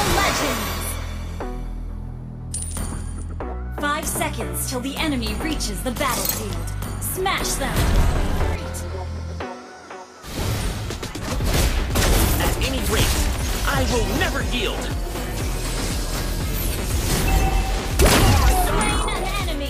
Legends! 5 seconds till the enemy reaches the battlefield. Smash them! At any rate, I will never yield! Slain an enemy!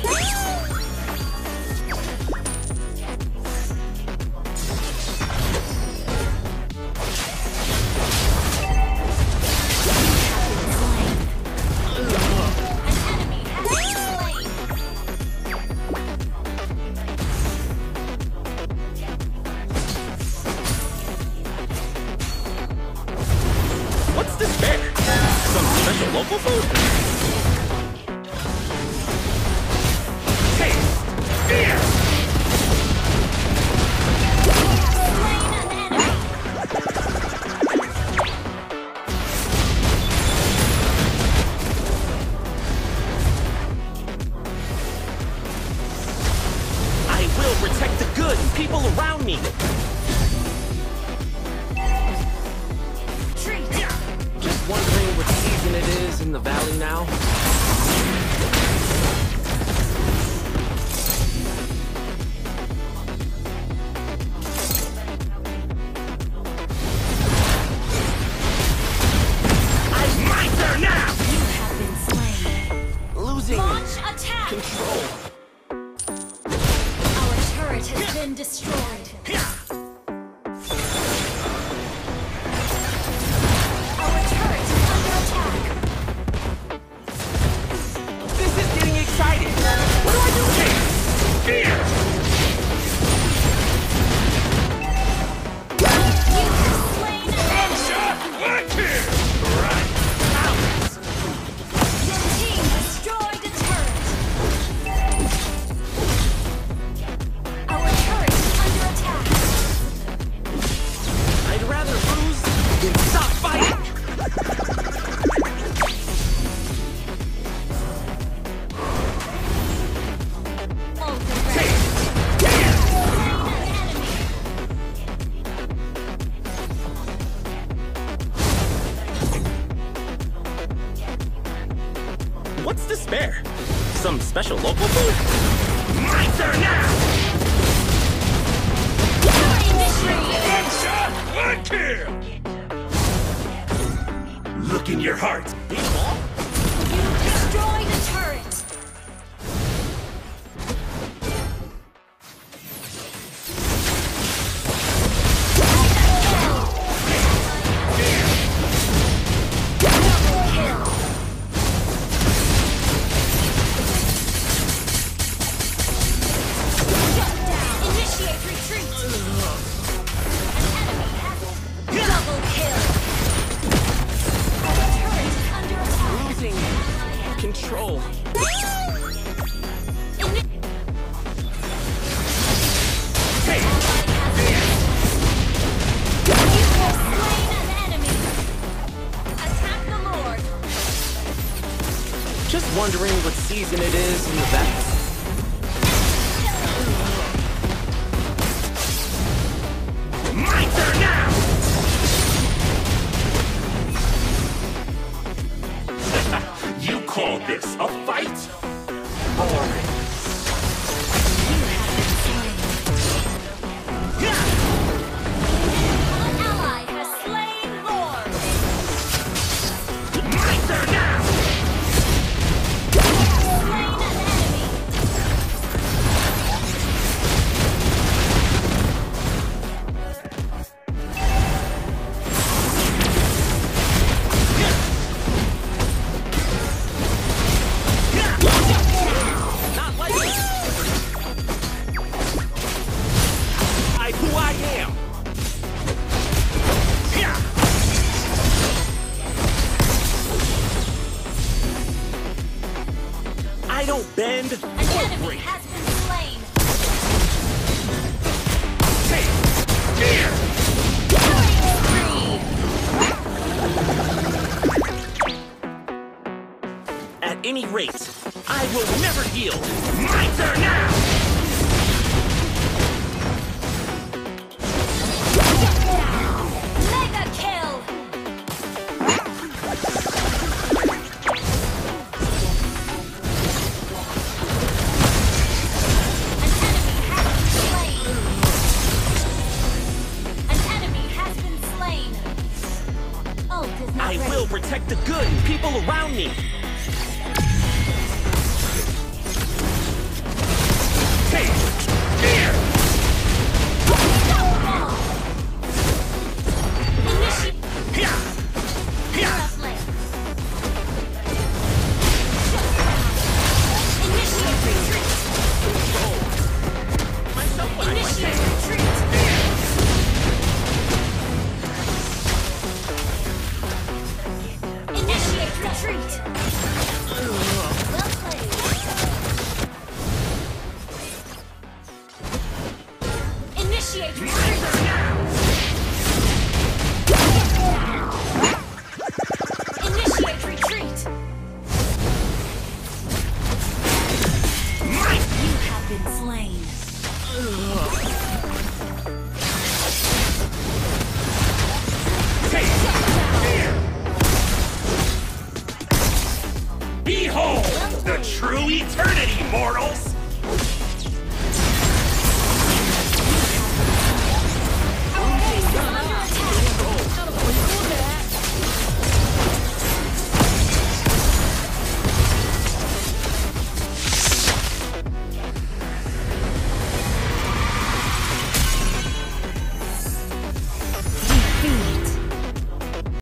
What's this bear? Some special local food? Hey! Here! I will protect the good people around me! Just wondering what season it is in the valley now. I'm my turn now! You have been slain. Losing Launch attack! control. Our turret has been destroyed. Our turret is under attack. This is getting exciting. What do I do here? Here! You have slain an enemy. Right here! Right out! Your team destroyed a turret. Our turret is under attack. I'd rather lose than stop fighting! Ultimate. Here! Slain an enemy. What's this bear? Some special local food? My turn now! One shot, one kill! Look in your heart. You destroyed a turret. Double kill. Shut down. Initiate retreat. An enemy has double kill. Our turret is under attack. Losing control. Hey! You have slain an enemy. Attack the Lord. Just wondering what season it is in the back. My turn now! You call this a fight? Boring. An ally has slain Lord. My turn now! Slain an enemy. Not like this. Who I am. I don't bend An or enemy break. has been slain. Hey, here! Killing spree. At any rate, I will never yield. My turn now! Mega kill. protect the good and people around me. Hey, here! Behold the true eternity, mortals!